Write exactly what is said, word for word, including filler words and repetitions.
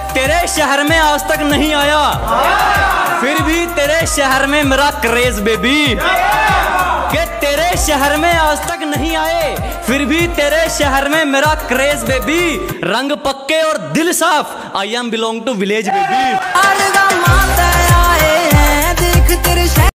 तेरे शहर में आज तक नहीं आया, फिर भी तेरे शहर में मेरा क्रेज बेबी। कि तेरे शहर में आज तक नहीं आए, फिर भी तेरे शहर में मेरा क्रेज बेबी। रंग पक्के और दिल साफ, I am belong to village baby.